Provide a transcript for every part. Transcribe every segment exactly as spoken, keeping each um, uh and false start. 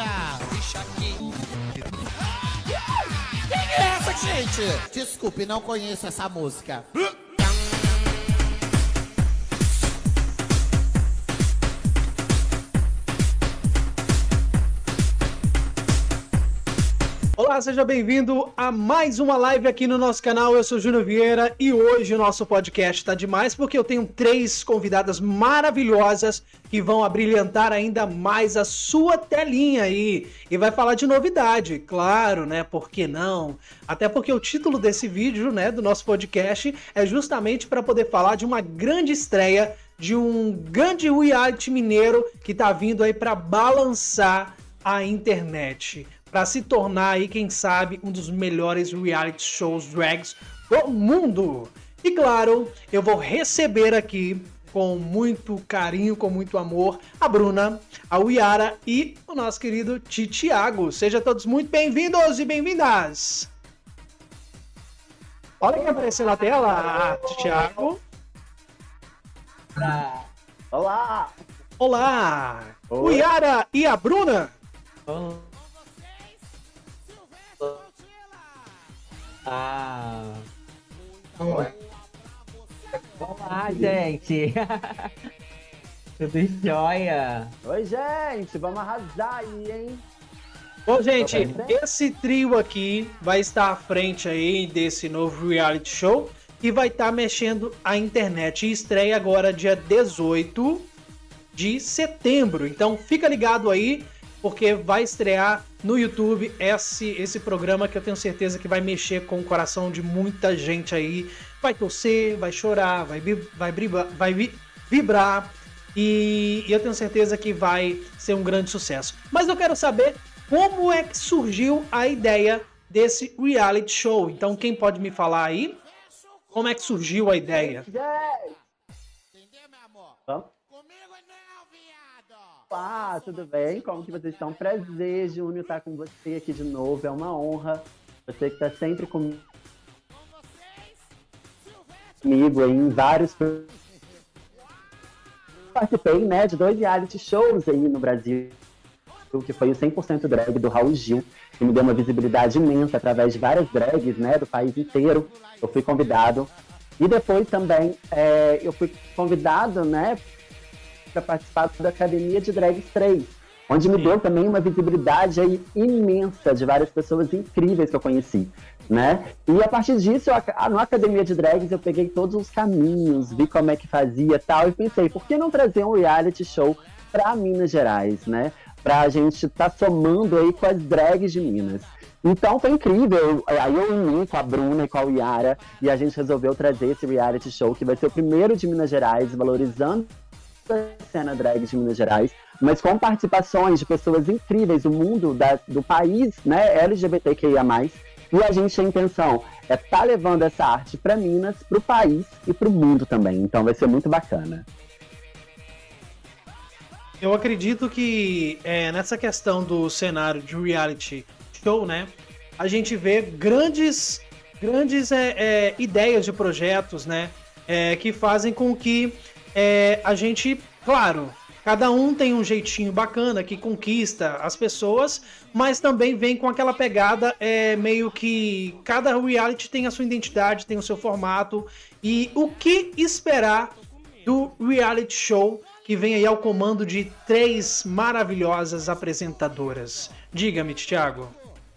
Bicho aqui. Quem é essa, gente? Desculpe, não conheço essa música. Olá, seja bem-vindo a mais uma live aqui no nosso canal. Eu sou o Júnior Vieira e hoje o nosso podcast está demais porque eu tenho três convidadas maravilhosas que vão abrilhantar ainda mais a sua telinha aí e vai falar de novidade, claro, né? Por que não? Até porque o título desse vídeo, né, do nosso podcast é justamente para poder falar de uma grande estreia de um grande reality mineiro que está vindo aí para balançar a internet, para se tornar aí, quem sabe, um dos melhores reality shows drags do mundo. E claro, eu vou receber aqui, com muito carinho, com muito amor, a Bruna, a Yara e o nosso querido Thiago. Sejam todos muito bem-vindos e bem-vindas! Olha quem apareceu na tela, Thiago. Olá! Olá! O Oi. Yara e a Bruna. Ah. Olá, gente. Tudo jóia? Oi, gente! Vamos arrasar aí, hein? Bom, gente, esse trio aqui vai estar à frente aí desse novo reality show e vai estar mexendo a internet. E estreia agora dia dezoito de setembro. Então fica ligado aí, porque vai estrear no YouTube esse, esse programa que eu tenho certeza que vai mexer com o coração de muita gente aí. Vai torcer, vai chorar, vai, vai, vibrar, vai vibrar e, e eu tenho certeza que vai ser um grande sucesso. Mas eu quero saber como é que surgiu a ideia desse reality show. Então quem pode me falar aí? Como é que surgiu a ideia? Gente! Entendeu, meu amor? Vamos? Comigo não, viado. Olá, tudo bem? Como que vocês estão? Prazer, Júnior, estar com você aqui de novo. É uma honra. Você que está sempre comigo aí em vários... Participei, né, de dois reality shows aí no Brasil, que foi o cem por cento drag do Raul Gil, que me deu uma visibilidade imensa através de várias drags, né, do país inteiro. Eu fui convidado. E depois também é, eu fui convidado, né, para participar da Academia de Drags três, onde me deu também uma visibilidade aí imensa de várias pessoas incríveis que eu conheci, né? E a partir disso, eu, na Academia de Drags, eu peguei todos os caminhos, vi como é que fazia e tal, e pensei, por que não trazer um reality show para Minas Gerais, né? Pra gente estar tá somando aí com as drags de Minas. Então foi incrível, aí eu uni com a Bruna e com a Yara, e a gente resolveu trazer esse reality show, que vai ser o primeiro de Minas Gerais, valorizando a cena drag de Minas Gerais, mas com participações de pessoas incríveis do mundo, da, do país, né, L G B T Q I A mais, e a gente, a intenção é estar tá levando essa arte para Minas, para o país e para o mundo também, então vai ser muito bacana. Eu acredito que é, nessa questão do cenário de reality show, né, a gente vê grandes, grandes é, é, ideias de projetos, né, é, que fazem com que é, a gente, claro, cada um tem um jeitinho bacana que conquista as pessoas, mas também vem com aquela pegada é, meio que cada reality tem a sua identidade, tem o seu formato. E o que esperar do reality show que vem aí ao comando de três maravilhosas apresentadoras? Diga-me, Thiago.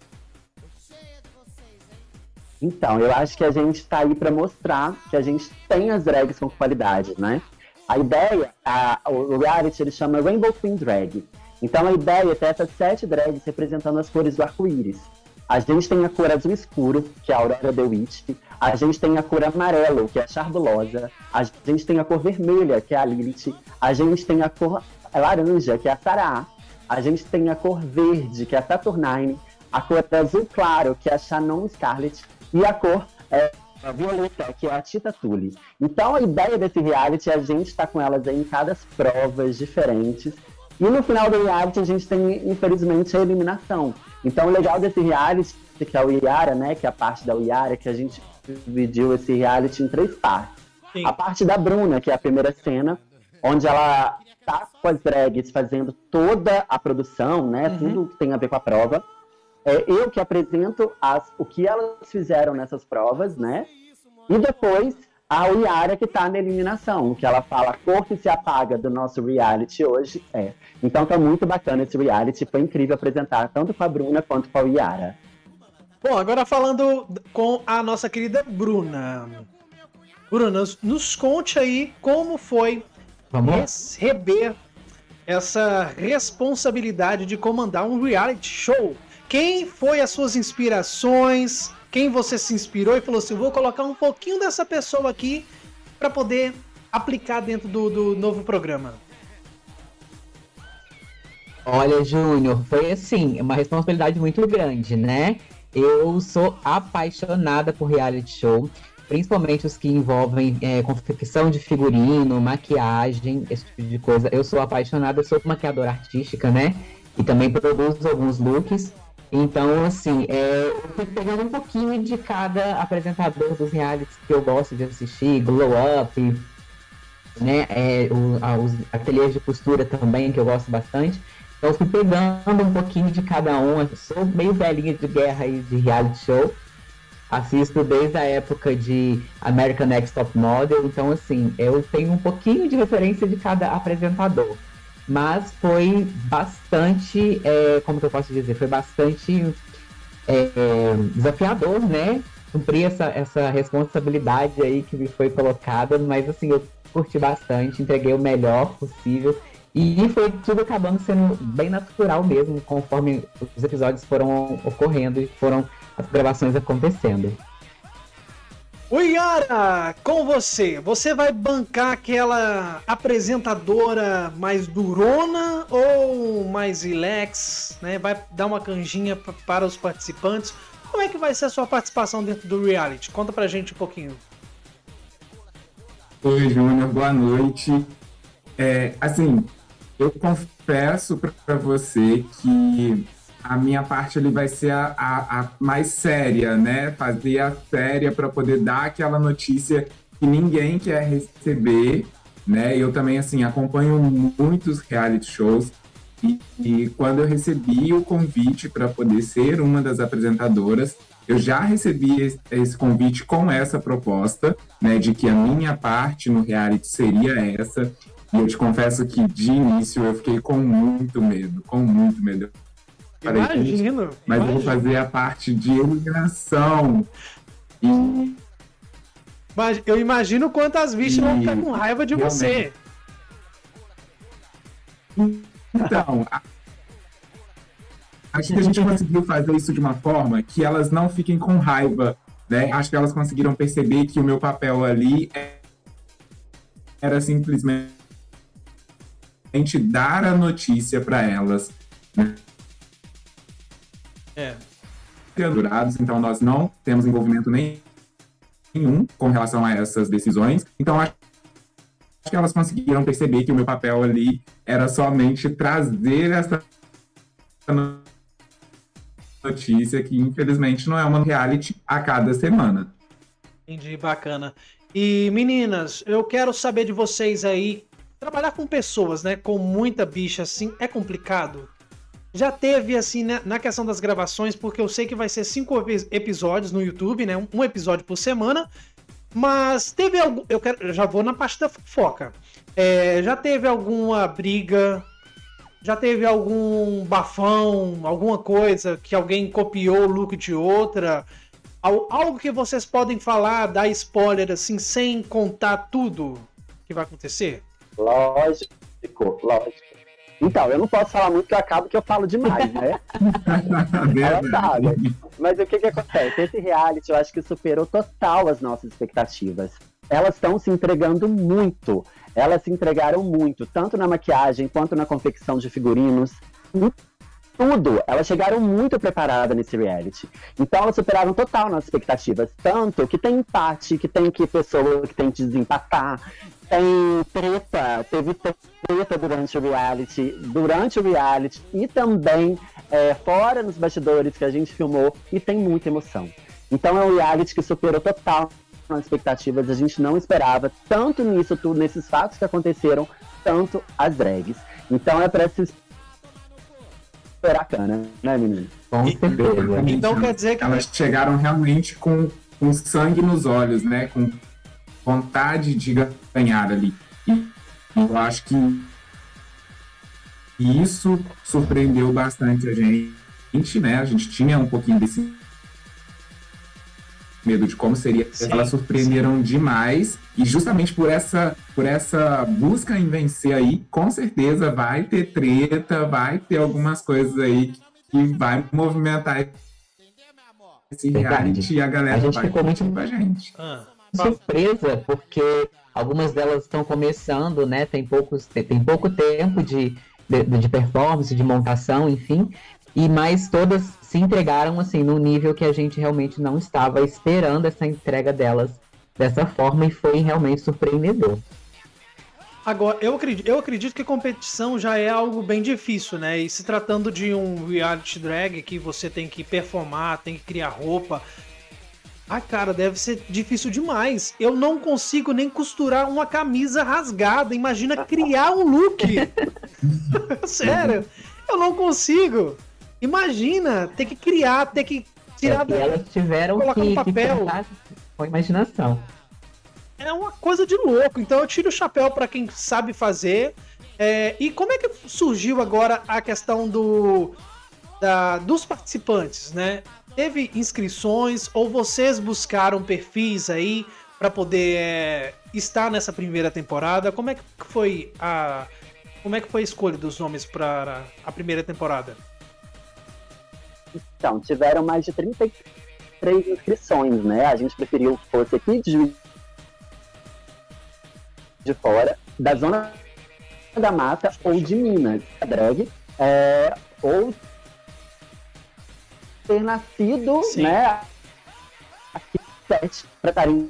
Então, eu acho que a gente tá aí para mostrar que a gente tem as drags com qualidade, né? A ideia, a, o reality, ele chama Rainbow Queen Drag. Então a ideia é ter essas sete drags representando as cores do arco-íris. A gente tem a cor azul escuro, que é a Aurora The Witch. A gente tem a cor amarelo, que é a Charbulosa. A gente tem a cor vermelha, que é a Lilith. A gente tem a cor laranja, que é a Sarah. A gente tem a cor verde, que é a Saturnine. A cor azul claro, que é a Shannon Scarlet. E a cor é, a violeta, que é a Tita Tully. Então a ideia desse reality é a gente estar tá com elas aí em cada provas diferentes. E no final do reality a gente tem, infelizmente, a eliminação. Então o legal desse reality, que é o Yara, né, que é a parte da Yara, que a gente dividiu esse reality em três partes. Sim. A parte da Bruna, que é a primeira cena, onde ela tá com as drags fazendo toda a produção, né? Uhum. Tudo que tem a ver com a prova. É eu que apresento as, o que elas fizeram nessas provas, né? E depois a Yara que tá na eliminação, que ela fala a cor que se apaga do nosso reality hoje é. Então tá muito bacana esse reality, foi incrível apresentar tanto com a Bruna quanto com a Yara. Bom, agora falando com a nossa querida Bruna. Bruna, nos conte aí como foi receber essa responsabilidade de comandar um reality show. Quem foi as suas inspirações? Quem você se inspirou e falou assim, vou colocar um pouquinho dessa pessoa aqui para poder aplicar dentro do, do novo programa? Olha, Júnior, foi assim, uma responsabilidade muito grande, né? Eu sou apaixonada por reality show, principalmente os que envolvem é, confecção de figurino, maquiagem, esse tipo de coisa. Eu sou apaixonada, eu sou maquiadora artística, né? E também produzo alguns looks. Então, assim, é, eu fui pegando um pouquinho de cada apresentador dos realities que eu gosto de assistir, Glow Up, né? É, o, a, os ateliês de costura também, que eu gosto bastante. Então, eu fui pegando um pouquinho de cada um. Eu sou meio velhinha de guerra aí de reality show. Assisto desde a época de American Next Top Model. Então, assim, eu tenho um pouquinho de referência de cada apresentador. Mas foi bastante, é, como que eu posso dizer, foi bastante é, desafiador, né? Cumprir essa, essa responsabilidade aí que me foi colocada, mas assim, eu curti bastante, entreguei o melhor possível. E foi tudo acabando sendo bem natural mesmo, conforme os episódios foram ocorrendo e foram as gravações acontecendo. O Yara, com você, você vai bancar aquela apresentadora mais durona ou mais relax, né? Vai dar uma canjinha p- para os participantes? Como é que vai ser a sua participação dentro do reality? Conta pra gente um pouquinho. Oi, Júnior, boa noite. É, assim, eu confesso para você que a minha parte ali vai ser a, a, a mais séria, né? Fazer a séria para poder dar aquela notícia que ninguém quer receber, né? Eu também, assim, acompanho muitos reality shows e, e quando eu recebi o convite para poder ser uma das apresentadoras, eu já recebi esse, esse convite com essa proposta, né? De que a minha parte no reality seria essa. E eu te confesso que, de início, eu fiquei com muito medo, com muito medo. Falei, Imagino. mas imagino. eu vou fazer a parte de eliminação. E Mas eu imagino quantas bichas vão ficar com raiva de Realmente. você. então, a- acho que a gente conseguiu fazer isso de uma forma que elas não fiquem com raiva, né? Acho que elas conseguiram perceber que o meu papel ali é- era simplesmente dar a notícia para elas, né? É. Jurados, então nós não temos envolvimento nenhum com relação a essas decisões. Então acho que elas conseguiram perceber que o meu papel ali era somente trazer essa notícia que infelizmente não é uma reality a cada semana. Entendi, bacana. E meninas, eu quero saber de vocês aí, trabalhar com pessoas, né, com muita bicha assim, é complicado? Já teve, assim, né, na questão das gravações, porque eu sei que vai ser cinco epi- episódios no YouTube, né? Um, um episódio por semana. Mas teve algum. Eu quero, eu já vou na parte da fofoca. É, já teve alguma briga? Já teve algum bafão? Alguma coisa que alguém copiou o look de outra? Al- Algo que vocês podem falar, dar spoiler, assim, sem contar tudo que vai acontecer? Lógico, lógico. Então, eu não posso falar muito que eu acabo que eu falo demais, né? Ela sabe. Mas o que que acontece? Esse reality, eu acho que superou total as nossas expectativas. Elas estão se entregando muito. Elas se entregaram muito, tanto na maquiagem, quanto na confecção de figurinos. Em tudo. Elas chegaram muito preparadas nesse reality. Então, elas superaram total nossas expectativas. Tanto que tem empate, que tem que pessoa que tem que desempatar. Tem treta, teve treta durante o reality, durante o reality e também é, fora nos bastidores que a gente filmou, e tem muita emoção. Então é um reality que superou total as expectativas, a gente não esperava, tanto nisso tudo, nesses fatos que aconteceram, tanto as drags. Então é pra se esperar cana, né, menino? Com E- certeza. Então quer dizer que Elas chegaram realmente com, com sangue nos olhos, né? Com vontade de ganhar ali. E eu acho que isso surpreendeu bastante a gente, né? A gente tinha um pouquinho desse medo de como seria. Sim, Elas surpreenderam demais. E justamente por essa, por essa busca em vencer aí, com certeza vai ter treta, vai ter algumas coisas aí que vai movimentar esse Verdade. reality e a galera A gente vai ficou muito- curtir com a gente. Ah, Surpresa, porque algumas delas estão começando, né? Tem, poucos, tem, tem pouco tempo de, de, de performance, de montação, enfim. E mais todas se entregaram assim num nível que a gente realmente não estava esperando essa entrega delas dessa forma e foi realmente surpreendedor. agora, eu acredito, eu acredito que a competição já é algo bem difícil, né? E se tratando de um reality drag que você tem que performar, tem que criar roupa. Ah, cara, deve ser difícil demais. Eu não consigo nem costurar uma camisa rasgada. Imagina criar um look. Sério, eu não consigo. Imagina ter que criar, ter que tirar. É, e da- elas tiveram colocar que, no que papel. pensar com imaginação. É uma coisa de louco. Então eu tiro o chapéu pra quem sabe fazer. É, e como é que surgiu agora a questão do da- dos participantes, né? Teve inscrições ou vocês buscaram perfis aí pra poder é, estar nessa primeira temporada? Como é que foi a como é que foi a escolha dos nomes para a primeira temporada? Então, tiveram mais de trinta e três inscrições, né? A gente preferiu que fosse aqui de Juiz de Fora, da Zona da Mata ou de Minas, drag, é, ou ter nascido, Sim. né, aqui sete para estarem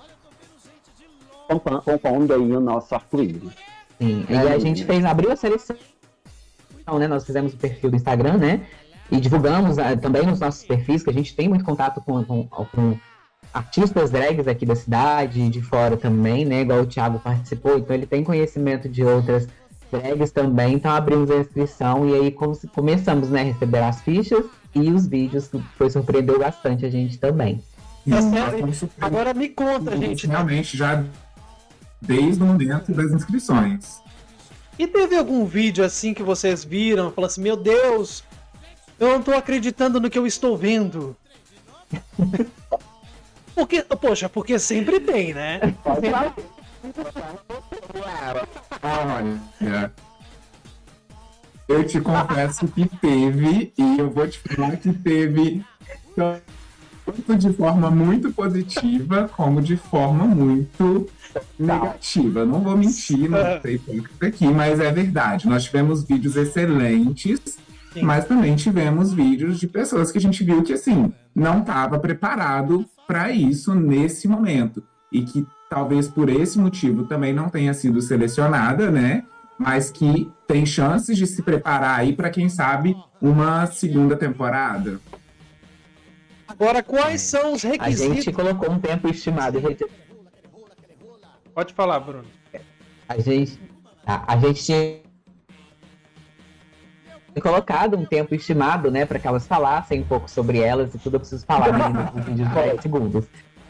compa- compondo aí o nosso arco-íris. Sim. E É, a gente fez, abriu a seleção, né? Nós fizemos o perfil do Instagram, né? E divulgamos ah, também nos nossos perfis, que a gente tem muito contato com, com, com artistas drags aqui da cidade, de fora também, né? Igual o Thiago participou, então ele tem conhecimento de outras drags também, então abrimos a inscrição e aí come- começamos, né, a receber as fichas e os vídeos, que foi surpreendeu bastante a gente também. E Tá nós certo. estamos surpreendidos Agora me conta, gente. realmente já desde o momento das inscrições. E teve algum vídeo assim que vocês viram, falando assim, meu Deus, eu não tô acreditando no que eu estou vendo. Porque, poxa, porque sempre tem, né? Pode falar. Olha, eu te confesso que teve, e eu vou te falar que teve tanto de forma muito positiva, como de forma muito negativa. Não vou mentir, não sei hipócrita aqui, mas é verdade. Nós tivemos vídeos excelentes, Sim. mas também tivemos vídeos de pessoas que a gente viu que, assim, não estava preparado para isso nesse momento. E que talvez por esse motivo também não tenha sido selecionada, né? Mas que tem chances de se preparar aí para, quem sabe, uma segunda temporada. Agora, quais são os A requisitos? gente colocou um tempo estimado, a gente Pode falar, Bruno. A gente, a, a gente tinha colocado um tempo estimado, né, para que elas falassem um pouco sobre elas e tudo. Eu preciso falar né, num vídeo de dez segundos.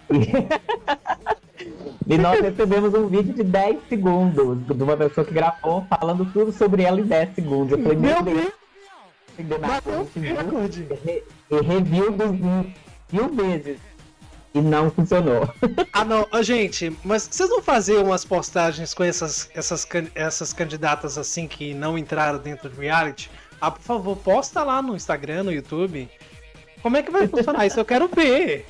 E, e nós recebemos um vídeo de dez segundos de uma pessoa que gravou falando tudo sobre ela em dez segundos. Eu falei, Meu meu Deus, Deus, não entendeu nada. bateu A o gente viu recorde. e, e review dos mil vezes. E não funcionou. Ah, não, ah, gente, mas vocês vão fazer umas postagens com essas, essas, can- essas candidatas assim que não entraram dentro do reality? Ah, por favor, posta lá no Instagram, no YouTube. Como é que vai funcionar isso? Eu quero ver.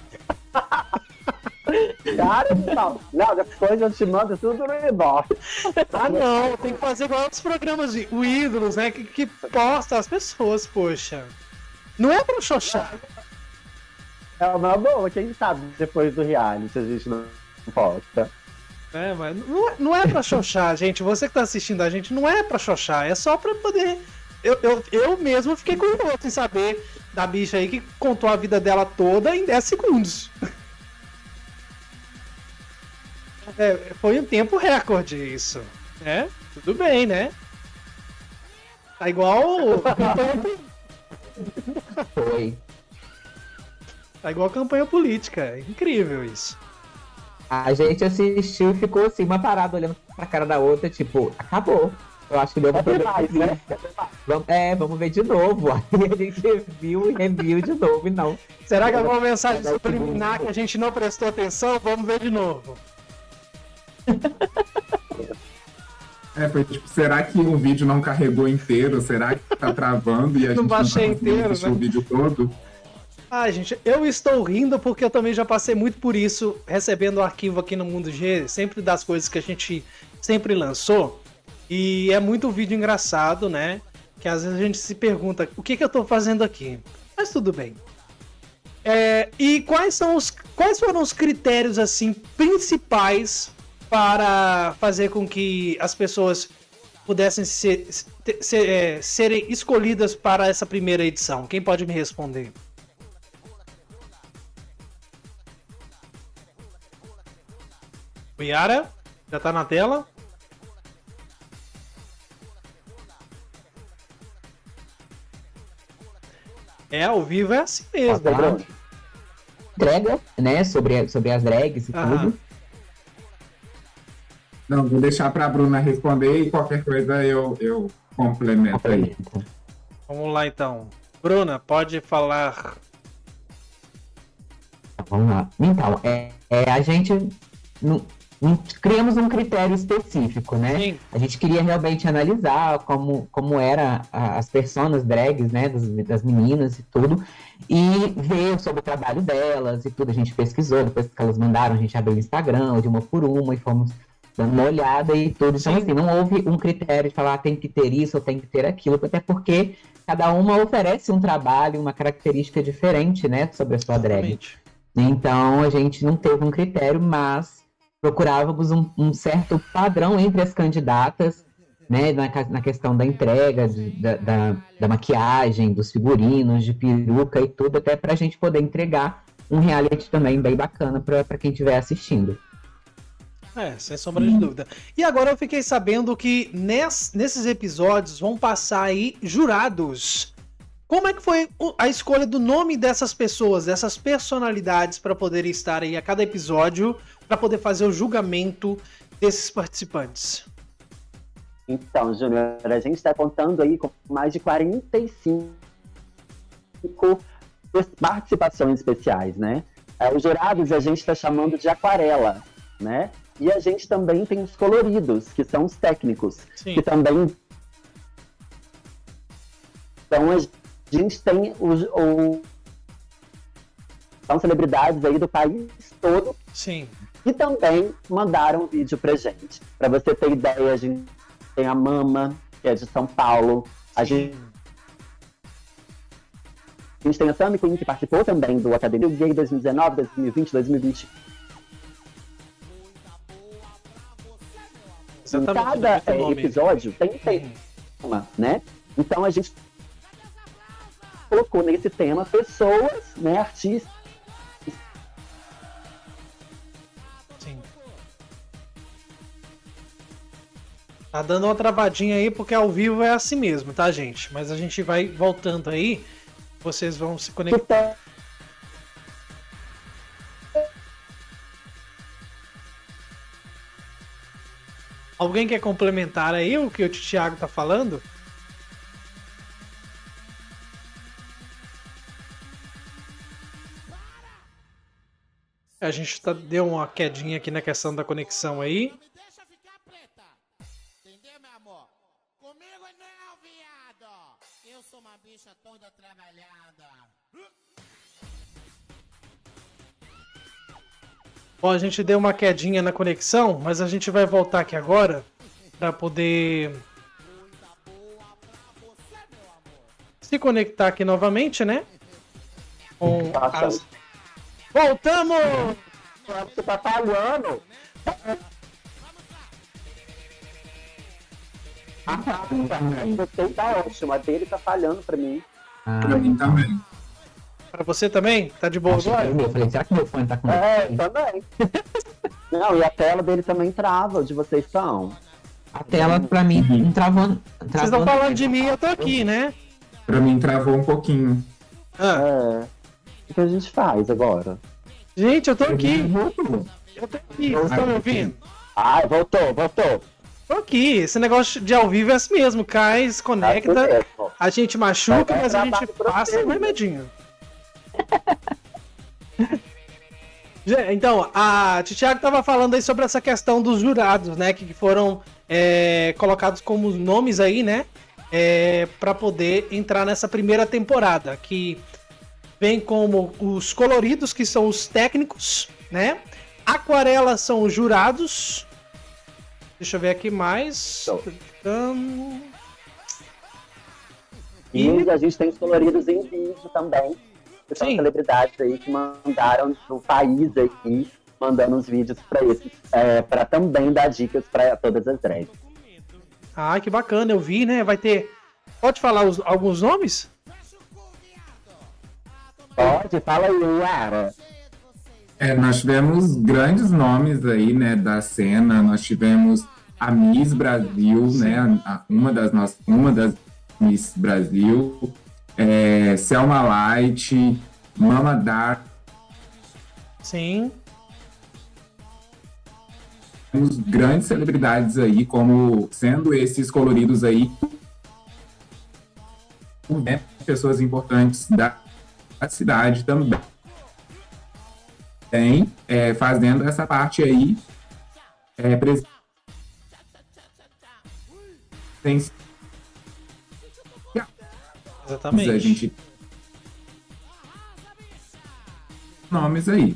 Cara, não, não, depois eu te mando tudo no inbox. Ah, não, tem que fazer igual outros programas de o Ídolos, né? Que, que posta as pessoas, poxa. Não é pra xoxar. É uma boa, quem sabe depois do reality a gente não posta. É, mas não, é- não é pra xoxar, gente. Você que tá assistindo a gente, não é pra xoxar. É só pra poder. Eu, eu, eu mesmo fiquei curioso em saber da bicha aí que contou a vida dela toda em dez segundos. É, foi um tempo recorde isso, né? Tudo bem, né? Tá igual. Foi. Tá igual campanha política. É incrível isso. A gente assistiu e ficou assim, uma parada olhando pra cara da outra, tipo, acabou. Eu acho que deu pra É demais, né? Vamos, é, vamos ver de novo. Aí a gente viu e reviu de novo e não. Será que é uma mensagem subliminar que a gente não prestou atenção? Vamos ver de novo. É, foi tipo, será que o vídeo não carregou inteiro? Será que tá travando e a Não gente baixei não tá conseguindo inteiro, assistir né? o vídeo todo? Ah, gente, eu estou rindo porque eu também já passei muito por isso, recebendo o arquivo aqui no Mundo G, sempre das coisas que a gente sempre lançou. E é muito vídeo engraçado, né? Que às vezes a gente se pergunta, o que, que eu tô fazendo aqui? Mas tudo bem. É, e quais são os, quais foram os critérios, assim, principais para fazer com que as pessoas pudessem ser, ser, é, serem escolhidas para essa primeira edição? Quem pode me responder? O Yara, já tá na tela? É, ao vivo é assim mesmo. Tá, tá. Entrega, né, sobre, sobre as drags e Aham. tudo. Não, vou deixar pra Bruna responder e qualquer coisa eu, eu complemento aí. Vamos lá então. Bruna, pode falar. Vamos lá. Então, é, é, a gente não, não criamos um critério específico, né? Sim. A gente queria realmente analisar como, como era a- as personas drags, né? Das, das meninas e tudo. E ver sobre o trabalho delas e tudo. A gente pesquisou, depois que elas mandaram, a gente abriu o Instagram de uma por uma e fomos dando uma olhada e tudo. Então, Sim. assim, não houve um critério de falar ah, tem que ter isso ou tem que ter aquilo, até porque cada uma oferece um trabalho, uma característica diferente, né? Sobre a sua drag. Exatamente. Então, a gente não teve um critério, mas procurávamos um, um certo padrão entre as candidatas, né, na, ca- na questão da entrega, de- da, da, da maquiagem, dos figurinos, de peruca e tudo, até para a gente poder entregar um reality também bem bacana para quem estiver assistindo. É, sem sombra de dúvida. E agora eu fiquei sabendo que nes- nesses episódios vão passar aí jurados. Como é que foi o- a escolha do nome dessas pessoas, dessas personalidades para poderem estar aí a cada episódio, para poder fazer o julgamento desses participantes? Então, Júnior, a gente está contando aí com mais de quarenta e cinco participações especiais, né? É, os jurados a gente está chamando de aquarela, né? E a gente também tem os coloridos, que são os técnicos, Sim. que também... Então, a gente tem os... O... São celebridades aí do país todo Sim. que também mandaram vídeo pra gente. Pra você ter ideia, a gente tem a Mama, que é de São Paulo. A gente, a gente tem a Sammy Queen, que participou também do Academia Gay dois mil e dezenove, dois mil e vinte, dois mil e vinte. Em Exatamente. cada muito é, bom mesmo. episódio tem tema, né? Então a gente colocou nesse tema pessoas, né, artistas. Sim. Tá dando uma travadinha aí, porque ao vivo é assim mesmo, tá, gente? Mas a gente vai voltando aí, vocês vão se conectar. Então, Alguém quer complementar aí o que o Thiago tá falando? A gente tá, deu uma quedinha aqui na questão da conexão aí. Deixa ficar preta. Entendeu, meu amor? Comigo não, viado. Eu sou uma bicha toda trabalhada. Bom, a gente deu uma quedinha na conexão, mas a gente vai voltar aqui agora para poder se conectar aqui novamente, né? Com as... Voltamos! você tá falando. Você tá ótimo, a dele tá falhando pra mim. Ah, Pra mim também. Para você também? Tá de boa achei que agora? era o meu. Eu falei, será que meu fone tá com É, também. Não, e a tela dele também trava, onde vocês estão. A tela, pra mim, não travou. Vocês estão falando de mim, eu tô aqui, né? Pra mim travou um pouquinho. Ah. É. O que a gente faz agora? Gente, eu tô aqui. Voltou. Eu tô aqui. Vocês estão me ouvindo? Ai, voltou, voltou. Tô aqui. Esse negócio de ao vivo é assim mesmo. Cai, se Tá conecta, mesmo. a gente machuca, Vai mas a dar gente trabalho pra passa vocês, um né? remedinho. Gente, Então, a Thiago tava falando aí sobre essa questão dos jurados, né? Que foram é, colocados como nomes aí, né? É, para poder entrar nessa primeira temporada. Que vem como os coloridos, que são os técnicos, né? Aquarela são os jurados. Deixa eu ver aqui mais. Hum, E a gente tem os coloridos em vídeo também. Que são Sim. celebridades aí que mandaram do país aqui, mandando os vídeos pra esses, é, pra também dar dicas pra todas as drags. Ah, que bacana, eu vi, né? Vai ter. Pode falar os- alguns nomes? Pode? Fala aí, Yara. É, nós tivemos grandes nomes aí, né, da cena. Nós tivemos a Miss Brasil, né, a- uma das nossas, uma das Miss Brasil, é, Selma Light, Mama Dark. Sim. Temos grandes celebridades aí, como sendo esses coloridos aí, né, pessoas importantes da, da cidade também. Tem, é, fazendo essa parte aí, é, pres- tem Exatamente. a gente nomes aí.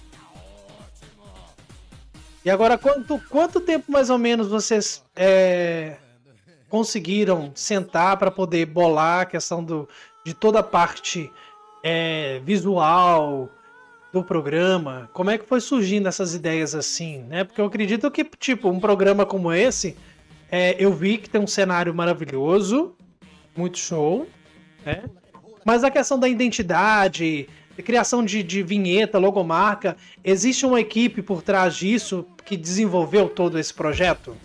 E agora, quanto, quanto tempo mais ou menos vocês é, conseguiram sentar para poder bolar a questão do, de toda a parte é, visual do programa? Como é que foi surgindo essas ideias assim, né? Porque eu acredito que, tipo, um programa como esse, é, eu vi que tem um cenário maravilhoso, muito show, né? Mas a questão da identidade, a criação de, de vinheta, logomarca, existe uma equipe por trás disso que desenvolveu todo esse projeto?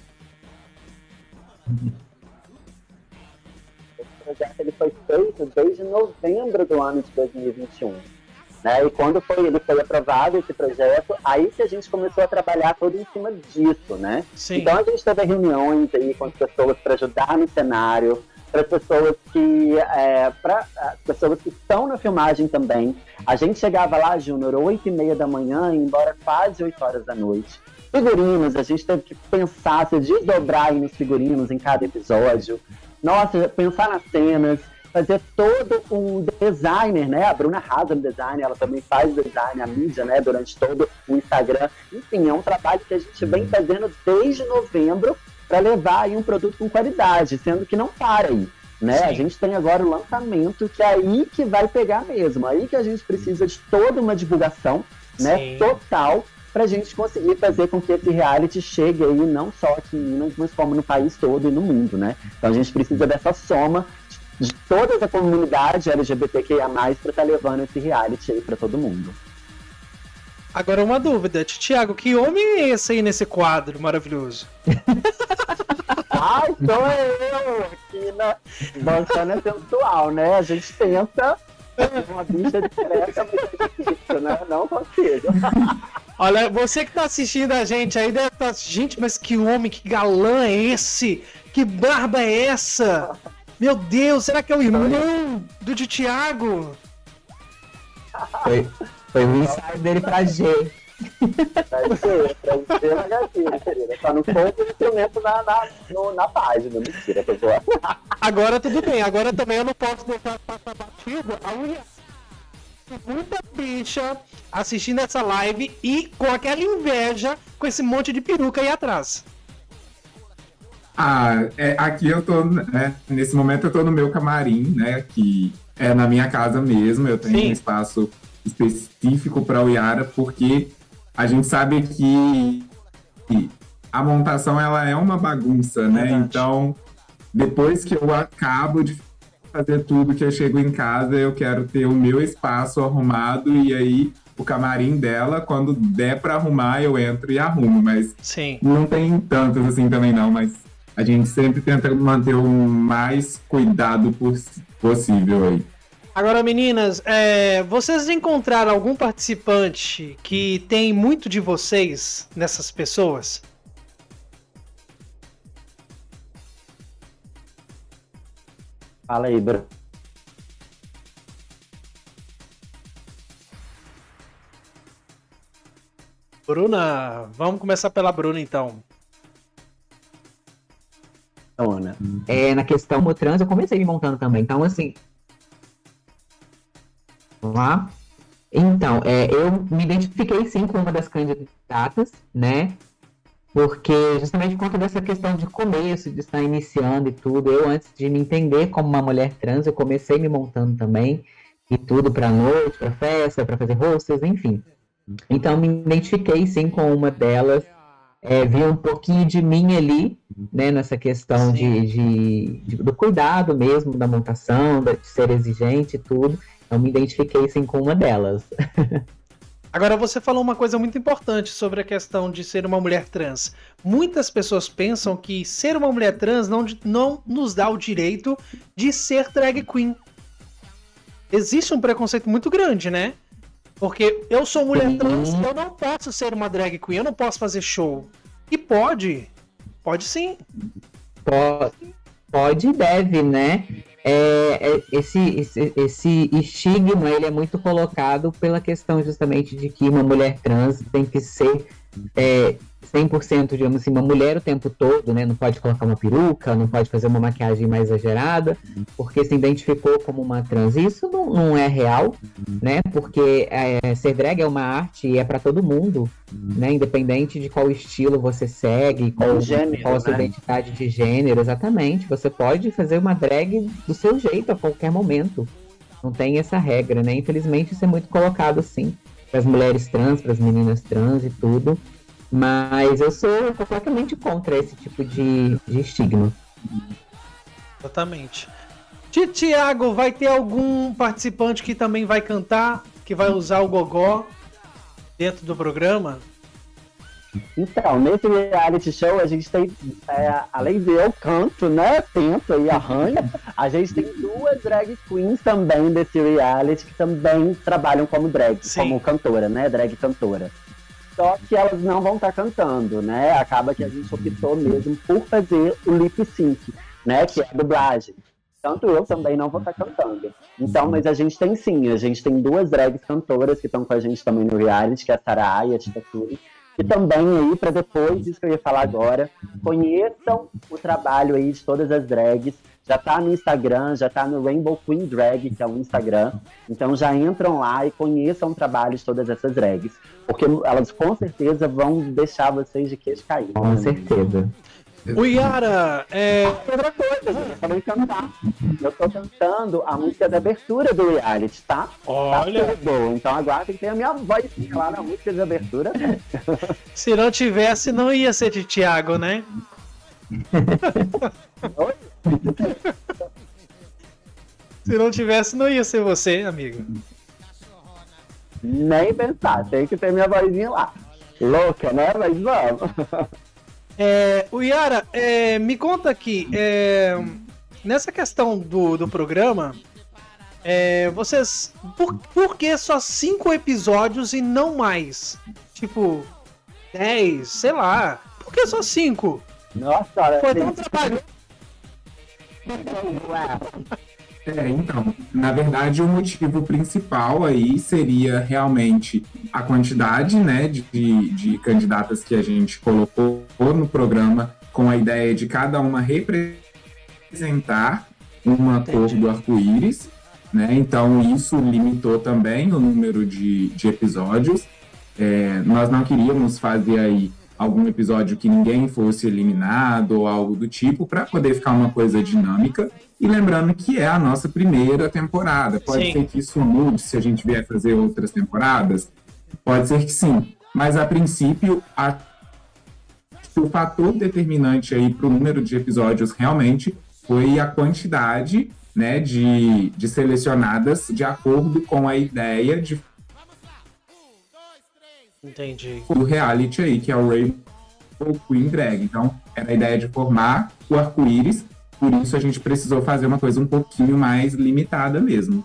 O projeto ele foi feito desde novembro do ano de dois mil e vinte e um. Né? E quando foi, ele foi aprovado, esse projeto, aí que a gente começou a trabalhar todo em cima disso, né? Sim. Então a gente teve reuniões aí com as pessoas para ajudar no cenário, para as pessoas que é, para as pessoas que estão na filmagem também. A gente chegava lá, Júnior, oito e meia da manhã e ia embora quase oito horas da noite. Figurinos, a gente teve que pensar, se desdobrar aí nos figurinos em cada episódio. Nossa, pensar nas cenas, fazer todo um designer, né? A Bruna arrasa no design, ela também faz design, a mídia, né? Durante todo o Instagram. Enfim, é um trabalho que a gente vem fazendo desde novembro para levar aí um produto com qualidade, sendo que não para aí, né? Sim. A gente tem agora o lançamento, que é aí que vai pegar mesmo, aí que a gente precisa de toda uma divulgação, né? Sim. Total, pra gente conseguir fazer com que esse reality chegue aí não só aqui em Minas, mas como no país todo e no mundo, né? Então a gente precisa dessa soma de toda a comunidade L G B T Q I A mais, para estar levando esse reality aí para todo mundo. Agora uma dúvida, Thiago, que homem é esse aí nesse quadro maravilhoso? Ai, sou eu aqui na bancada sensual, né? A gente tenta uma bicha discreta, mas é difícil, né? Não consigo. Olha, você que tá assistindo a gente aí deve estar... Gente, mas que homem, que galã é esse? Que barba é essa? Meu Deus, será que é o irmão do de Thiago? Foi, foi o ensaio dele pra G. Vai ser, pra ser negativa, querida. Só não foi o instrumento na, na, no- na página. Mentira, tô zoando. Agora tudo bem, agora também eu não posso deixar passar batido a unha. Muita bicha assistindo essa live e com aquela inveja com esse monte de peruca aí atrás. Ah, é, aqui eu tô, né, nesse momento eu tô no meu camarim, né, que é na minha casa mesmo, eu tenho Sim. um espaço específico para o Yara, porque a gente sabe que a montação, ela é uma bagunça, né, Verdade. então, depois que eu acabo de fazer tudo, que eu chego em casa, eu quero ter o meu espaço arrumado, e aí o camarim dela, quando der para arrumar, eu entro e arrumo, mas Sim. não tem tantos assim também não, mas a gente sempre tenta manter o mais cuidado possível aí. Agora, meninas, é, vocês encontraram algum participante que tem muito de vocês nessas pessoas? Fala aí, Bruno. Bruna, vamos começar pela Bruna, então. Ana. É, na questão do trans, eu comecei me montando também. Então, assim... Vamos lá? Então, é, eu me identifiquei, sim, com uma das candidatas, né? Porque, justamente por conta dessa questão de começo, de estar iniciando e tudo, eu, antes de me entender como uma mulher trans, eu comecei me montando também, e tudo pra noite, pra festa, pra fazer hostess, enfim. Então, me identifiquei, sim, com uma delas, é, vi um pouquinho de mim ali, né, nessa questão de, de, de, do cuidado mesmo, da montação, de ser exigente e tudo. Eu me identifiquei, sim, com uma delas. Agora, você falou uma coisa muito importante sobre a questão de ser uma mulher trans. Muitas pessoas pensam que ser uma mulher trans não, não nos dá o direito de ser drag queen. Existe um preconceito muito grande, né? Porque eu sou mulher trans, eu não posso ser uma drag queen, eu não posso fazer show. E pode, pode sim. Pode, pode e deve, né? É, é, esse, esse, esse estigma, ele é muito colocado pela questão justamente de que uma mulher trans tem que ser é, cem por cento, digamos assim, uma mulher o tempo todo, né? Não pode colocar uma peruca, não pode fazer uma maquiagem mais exagerada, porque se identificou como uma trans. Isso não, não é real, né? Porque é, ser drag é uma arte e é para todo mundo, né? Independente de qual estilo você segue, qual, gênero, qual a sua né? identidade de gênero, exatamente. Você pode fazer uma drag do seu jeito a qualquer momento. Não tem essa regra, né? Infelizmente isso é muito colocado, assim, para as mulheres trans, para as meninas trans e tudo. Mas eu sou completamente contra esse tipo de, de estigma. Exatamente. Tiago, vai ter algum participante que também vai cantar, que vai usar o gogó dentro do programa? Então, nesse reality show, a gente tem, é, além de eu canto, né, tento e arranho, a gente tem duas drag queens também desse reality que também trabalham como drag, Sim. como cantora, né, drag cantora. Só que elas não vão estar cantando, né, acaba que a gente optou mesmo por fazer o lip sync, né, que é a dublagem. Tanto eu também não vou estar cantando. Então, mas a gente tem sim, a gente tem duas drags cantoras que estão com a gente também no reality, que é a Sarah e a Tita Turi. E também aí, para depois, isso que eu ia falar agora, conheçam o trabalho aí de todas as drags. Já tá no Instagram, já tá no Rainbow Queen Drag, que é o Instagram. Então já entram lá e conheçam o trabalho de todas essas drags. Porque elas com certeza vão deixar vocês de queixo caído. Com certeza. O Yara, é... Outra coisa, gente, eu falei cantar. Eu tô cantando a música da abertura do reality, tá? Olha. Tá tudo. Então agora tem que ter a minha voz lá na música de abertura. Se não tivesse, não ia ser de Tiago, né? Oi? Se não tivesse, não ia ser você, amigo. Nem pensar, tem que ter minha vozinha lá. Louca, né? Mas vamos. É, o Yara, é, me conta aqui, é, nessa questão do, do programa, é, vocês, por, por que só cinco episódios e não mais? Tipo, dez, sei lá, por que só cinco? Nossa, olha. Foi tão trabalho. É, então, na verdade, o motivo principal aí seria realmente a quantidade, né, de, de candidatas que a gente colocou no programa, com a ideia de cada uma representar uma cor do arco-íris, né? Então, isso limitou também o número de, de episódios. É, nós não queríamos fazer aí algum episódio que ninguém fosse eliminado ou algo do tipo, para poder ficar uma coisa dinâmica. E lembrando que é a nossa primeira temporada. Pode Sim. ser que isso mude se a gente vier fazer outras temporadas. Pode ser que sim. Mas, a princípio, a... o fator determinante aí para o número de episódios realmente foi a quantidade, né, de, de selecionadas de acordo com a ideia de Entendi. do reality aí, que é o Rainbow ou Queen Drag. Então, era a ideia de formar o arco-íris, por isso a gente precisou fazer uma coisa um pouquinho mais limitada mesmo.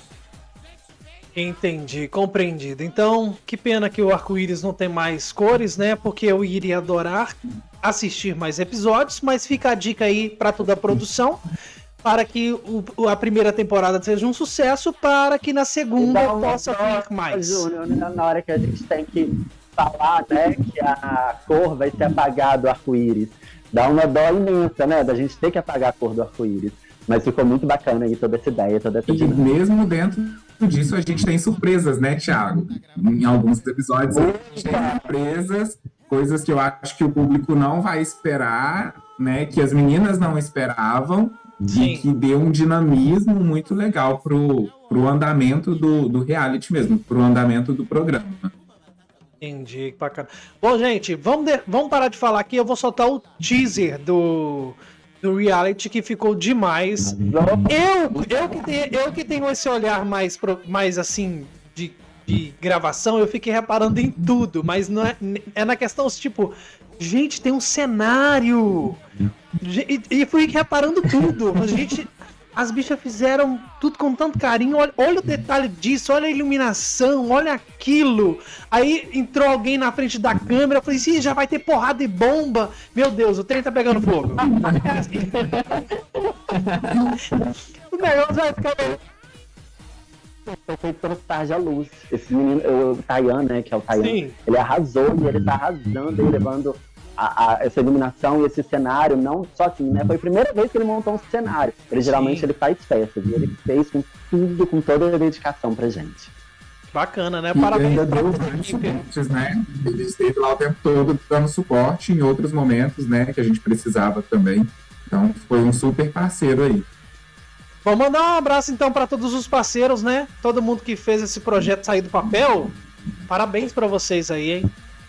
Entendi, compreendido. Então, que pena que o arco-íris não tem mais cores, né? Porque eu iria adorar assistir mais episódios, mas fica a dica aí para toda a produção, para que o, a primeira temporada seja um sucesso, para que na segunda Então, possa vir mais. Júnior, na hora que a gente tem que falar, né, que a cor vai ser apagada do arco-íris, dá uma dó imensa, né, da gente ter que apagar a cor do arco-íris. Mas ficou muito bacana aí toda essa ideia, toda essa E dinâmica. mesmo dentro disso, a gente tem surpresas, né, Thiago? Em alguns episódios, a gente tem surpresas, coisas que eu acho que o público não vai esperar, né, que as meninas não esperavam, Sim. e que deu um dinamismo muito legal pro, pro andamento do, do reality mesmo, pro andamento do programa. Entendi, que bacana. Bom, gente, vamos, de- vamos parar de falar aqui. Eu vou soltar o teaser do, do reality, que ficou demais. Eu, eu, que, tenho, eu que tenho esse olhar mais, pro- mais assim, de, de gravação, eu fiquei reparando em tudo, mas não é, é na questão, tipo, gente, tem um cenário. E, e fui reparando tudo. Gente, as bichas fizeram tudo com tanto carinho. Olha, olha o detalhe disso, olha a iluminação, olha aquilo. Aí entrou alguém na frente da câmera, eu falei assim, já vai ter porrada e bomba. Meu Deus, o trem tá pegando fogo. O negócio vai ficar... Foi feito pelo Tarja Luz. Esse menino, o Tayan, né, que é o Tayan, Sim. ele arrasou e ele tá arrasando aí, levando a, a, essa iluminação e esse cenário, não só assim, né, foi a primeira vez que ele montou um cenário. Ele geralmente Sim. ele faz festas, e ele fez com tudo, com toda a dedicação pra gente. Bacana, né? E Parabéns ainda pra deu toda a vários equipe. suportes, né? Ele esteve lá o tempo todo dando suporte em outros momentos, né? Que a gente precisava também. Então, foi um super parceiro aí. Vou mandar um abraço então para todos os parceiros, né? Todo mundo que fez esse projeto sair do papel. Parabéns para vocês aí, hein?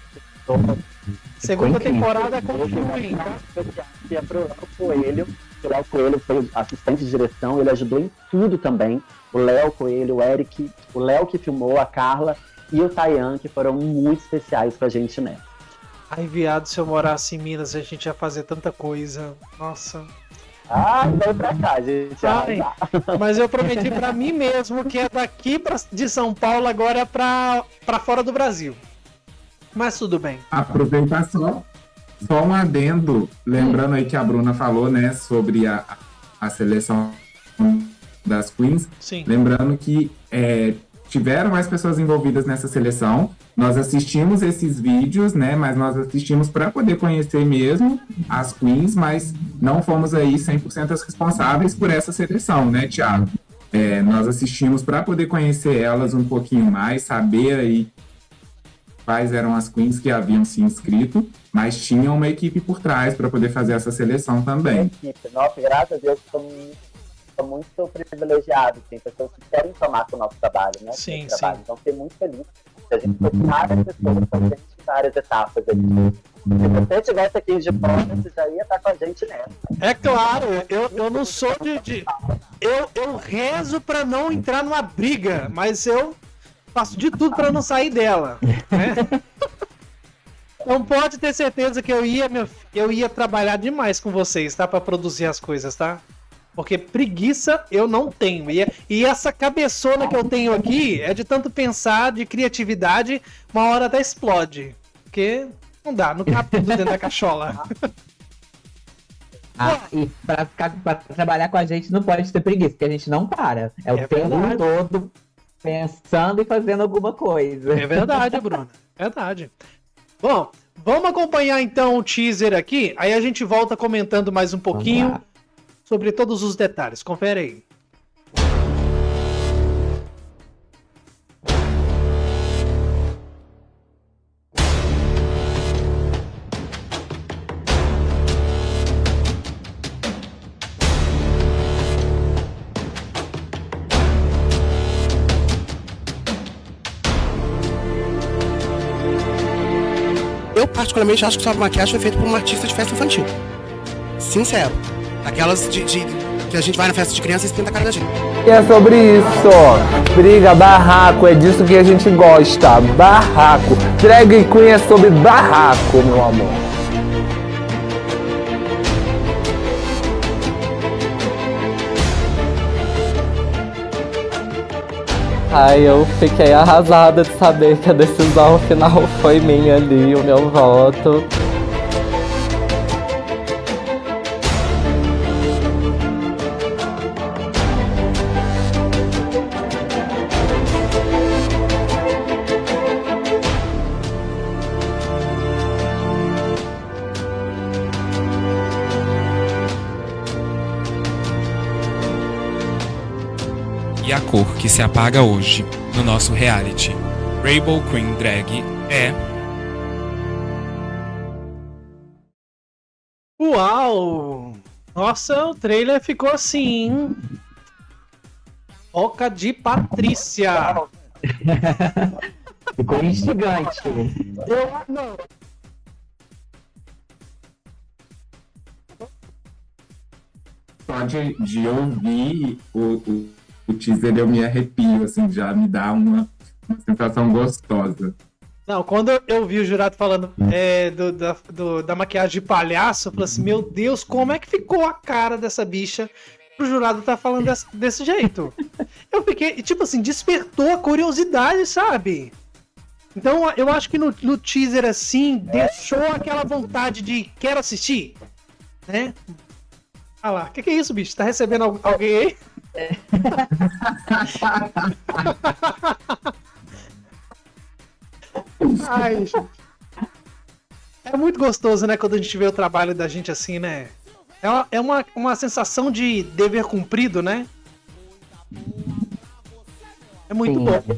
Segunda temporada continuem, tá? E é pro Léo Coelho. O Léo Coelho foi assistente de direção, ele ajudou em tudo também. O Léo Coelho, o Eric, o Léo que filmou, a Carla e o Tayan, que foram muito especiais pra gente, né? Ai, viado, se eu morasse em Minas, a gente ia fazer tanta coisa. Nossa. Ah, vem pra cá, gente. Ai, Ah, mas eu prometi pra mim mesmo que é daqui pra, de São Paulo agora pra, pra fora do Brasil. Mas tudo bem. Aproveitar só, só um adendo, lembrando aí que a Bruna falou, né? Sobre a, a seleção das Queens. Sim. Lembrando que é, tiveram mais pessoas envolvidas nessa seleção. Nós assistimos esses vídeos, né? Mas nós assistimos para poder conhecer mesmo as Queens, mas não fomos aí cem por cento as responsáveis por essa seleção, né, Thiago? É, nós assistimos para poder conhecer elas um pouquinho mais, saber aí quais eram as Queens que haviam se inscrito, mas tinha uma equipe por trás para poder fazer essa seleção também. equipe. Nossa, graças a Deus, estamos muito privilegiados, tem pessoas que querem tomar com o nosso trabalho, né? Sim, Esse trabalho. sim. Então, fiquei muito feliz. A gente foi várias pessoas, foi gente em várias etapas aí. Se você estivesse aqui de fora, você já ia estar com a gente nessa. É claro, eu, eu não sou de. de- eu, eu rezo pra não entrar numa briga, mas eu faço de tudo pra não sair dela. Né? Não pode ter certeza que eu ia, meu, eu ia trabalhar demais com vocês, tá? Pra produzir as coisas, tá? Porque preguiça eu não tenho. E, e essa cabeçona que eu tenho aqui é de tanto pensar, de criatividade, uma hora até explode. Porque não dá, não cabe tudo dentro da cachola. Ah, e pra, ficar, pra trabalhar com a gente não pode ter preguiça, porque a gente não para. É o É tempo verdade. todo pensando e fazendo alguma coisa. É verdade, Bruna. Verdade. Bom, vamos acompanhar então o teaser aqui, aí a gente volta comentando mais um pouquinho Vamos lá. sobre todos os detalhes. Confere aí. Eu, particularmente, acho que sua maquiagem foi feita por um artista de festa infantil. Sincero. Aquelas de, de- que a gente vai na festa de criança e pinta a cara da gente. E é sobre isso, ó. Briga, barraco, é disso que a gente gosta. Barraco. Drag Queen é sobre barraco, meu amor. Ai, eu fiquei arrasada de saber que a decisão final foi minha ali, o meu voto. E a cor que se apaga hoje no nosso reality Rainbow Queen Drag é... Uau! Nossa, o trailer ficou assim, hein? Boca de Patrícia! Ficou instigante. Eu não. Só de, de ouvir o, o, o teaser eu me arrepio, assim, já me dá uma, uma sensação gostosa. Não, quando eu vi o jurado falando é, do, da, do- da maquiagem de palhaço, eu falei assim, meu Deus, como é que ficou a cara dessa bicha pro jurado tá falando desse, desse jeito? Eu fiquei, tipo assim, despertou a curiosidade, sabe? Então eu acho que no, no teaser assim, deixou aquela vontade de quero assistir, né? Ah lá, o que, que é isso, bicho? Tá recebendo al- alguém aí? Ai, gente. É muito gostoso, né, quando a gente vê o trabalho da gente assim, né? É uma, é uma, uma sensação de dever cumprido, né? É muito Sim. bom.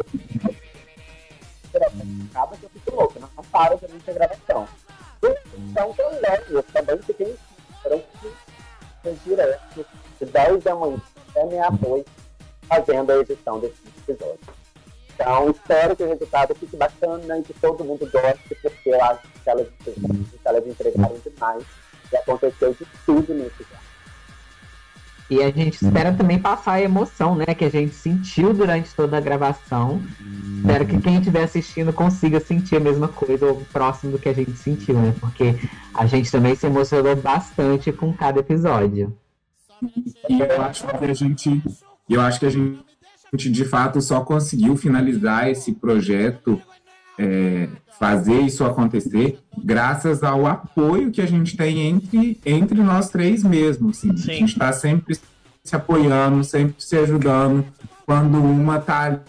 Acaba que eu fico louco, não para durante a gravação. Então também, eu também fiquei em direto, de dez da manhã até meia-noite, fazendo a edição desse episódio. Então, espero que o resultado fique bacana e que todo mundo goste, porque eu acho que elas, que elas entregaram demais e aconteceu de tudo nesse lugar. E a gente espera também passar a emoção, né, que a gente sentiu durante toda a gravação. Espero que quem estiver assistindo consiga sentir a mesma coisa ou próximo do que a gente sentiu, né? Porque a gente também se emocionou bastante com cada episódio. E eu acho que a gente, eu acho que a gente de fato só conseguiu finalizar esse projeto, é, fazer isso acontecer, graças ao apoio que a gente tem entre, entre nós três mesmo. Assim. Sim. A gente está sempre se apoiando, sempre se ajudando. Quando uma tá ali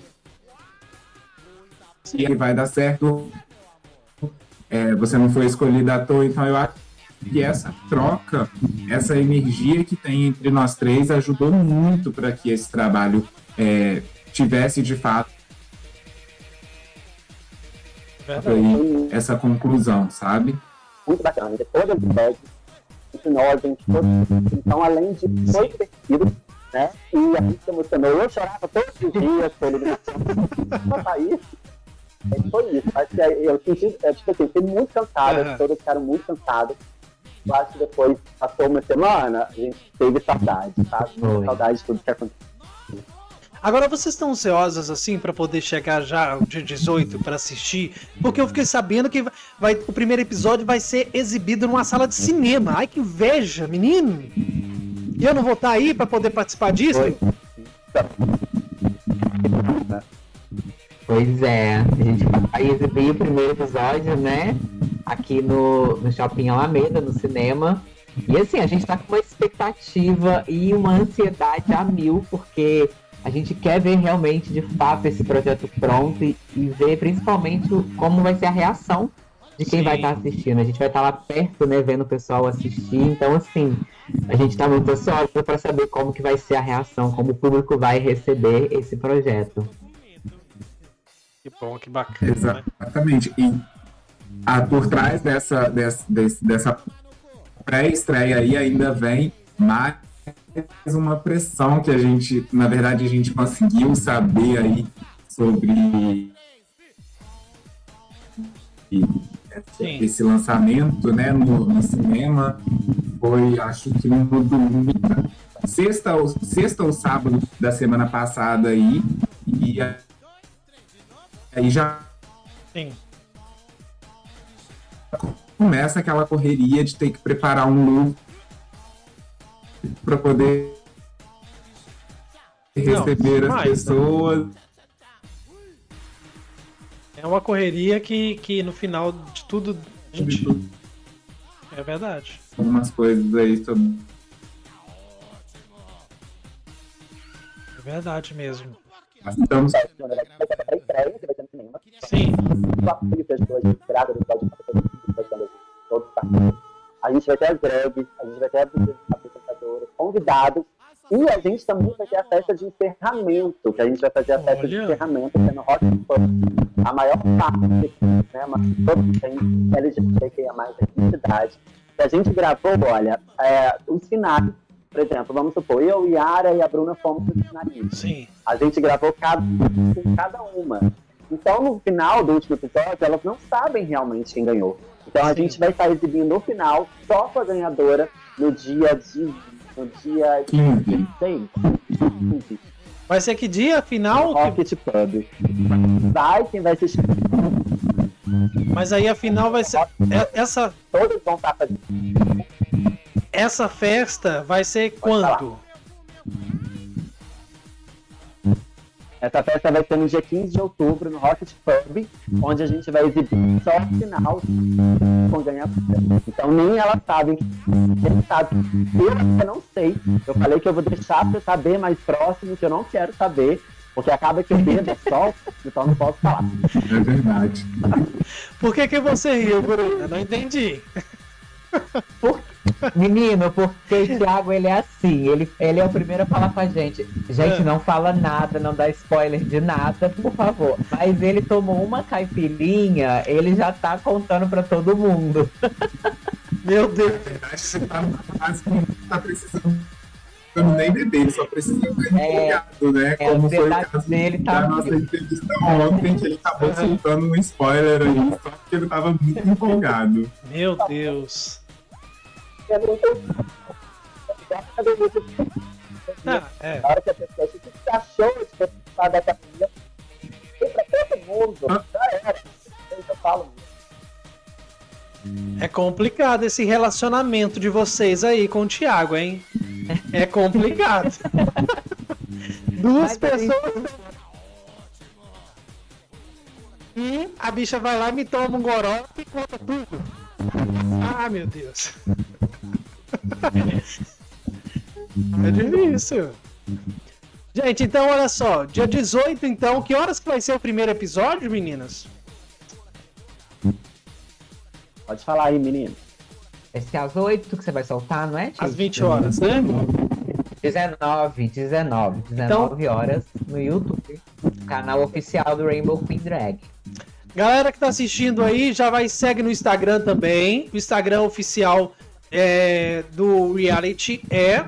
e vai dar certo, é, você não foi escolhida à toa, então eu acho que essa troca, essa energia que tem entre nós três ajudou muito para que esse trabalho é, tivesse de fato aí, essa conclusão, sabe? Muito bacana. Depois do episódio, ensinou a gente todo. Então, além de foi divertido, né? E a gente se emocionou. Eu chorava todos os dias com a eliminação. Só isso. É, foi isso. Acho que eu senti, é, tipo assim, fiquei muito cansada, Uhum. todos ficaram muito cansados. Eu acho que depois passou uma semana, a gente teve saudade, sabe? Foi. Saudade de tudo que aconteceu. Agora vocês estão ansiosas assim pra poder chegar já o dia dezoito pra assistir? Porque eu fiquei sabendo que vai, o primeiro episódio vai ser exibido numa sala de cinema. Ai que inveja, menino! E eu não vou estar aí pra poder participar disso? Foi. Pois é, a gente vai exibir o primeiro episódio, né? Aqui no, no Shopping Alameda, no cinema. E assim, a gente tá com uma expectativa e uma ansiedade a mil, porque a gente quer ver realmente, de fato, esse projeto pronto e, e ver principalmente o- como vai ser a reação de quem Sim. vai estar assistindo. A gente vai estar lá perto, né, vendo o pessoal assistir. Então, assim, a gente tá muito ansioso para saber como que vai ser a reação, como o público vai receber esse projeto. Que bom, que bacana. né? Exatamente. E ah, por trás dessa, dessa, desse- dessa pré-estreia aí ainda vem mais uma pressão que a gente, na verdade, a gente conseguiu saber aí sobre Sim. esse lançamento, né, no, no cinema. Foi, acho que no domingo, sexta ou, sexta ou sábado da semana passada aí, e aí já Sim. começa aquela correria de ter que preparar um look para poder receber Não, as mas, pessoas. É uma correria que, que no final de tudo a gente... De tudo. É verdade. Algumas coisas aí sobre. É verdade mesmo. Nós estamos. Vai ter pra estreia, que vai ter no cinema. Sim. O apoio que as pessoas grávidas podem fazer todos os partidos. A gente vai ter as drags, a gente vai ter as apresentadoras, convidados. E a gente também vai ter a festa de encerramento, que a gente vai fazer a festa Olha. de encerramento, que é no Rock Pub. A maior parte, né, uma todos tem L G B T Q I A mais, da cidade. Que a gente gravou, olha, é, os finais, por exemplo, vamos supor, eu, Yara e a Bruna fomos os finalistas. Sim. A gente gravou cada, com cada uma. Então, no final do último episódio, elas não sabem realmente quem ganhou. Então, a Sim. gente vai estar exibindo no final, só com a ganhadora, no dia de... No dia quinze. quinze. Vai ser que dia final? Que... Rocket Pub. Vai, quem vai assistir. Mas aí a final vai ser. é- Essa, Todos vão estar fazendo. essa festa vai ser quando? Essa festa vai ser no dia quinze de outubro, no Rocket Pub, onde a gente vai exibir só o final com ganhar. Então nem elas sabem. Quem sabe? Eu ainda não sei. Eu falei que eu vou deixar pra saber mais próximo, que eu não quero saber, porque acaba que eu bebo é sol, então não posso falar. É verdade. Por que que você riu, Bruna? Não entendi. Menino, porque o Thiago, ele é assim, ele, ele é o primeiro a falar com a gente. Gente, não fala nada, não dá spoiler de nada, por favor. Mas ele tomou uma caipirinha, ele já tá contando pra todo mundo. Meu Deus. Na verdade, você tá quase que não tá precisando nem beber, ele só precisa estar É, empolgado, né? é, a Como foi o ansiedade caso dele tá- da nossa entrevista ontem, que ele acabou soltando um spoiler aí, só porque ele tava muito empolgado. Meu Deus. É muito. Ah, é. Na hora que a pessoa, o que você achou de participar da capinha? E pra todo mundo, já era. Eu falo. É complicado esse relacionamento de vocês aí com o Thiago, hein? É complicado. Duas Mas a gente- pessoas. E a bicha vai lá e me toma um goró e conta tudo. Ah, meu Deus. É difícil. Gente, então olha só. Dia dezoito, então. Que horas que vai ser o primeiro episódio, meninas? Pode falar aí, menino. Vai ser às oito que você vai soltar, não é, Tio? Às vinte horas, né? dezenove, dezenove, dezenove horas no YouTube, canal oficial do Rainbow Queen Drag. Galera que tá assistindo aí, já vai segue no Instagram também. O Instagram oficial é, do reality é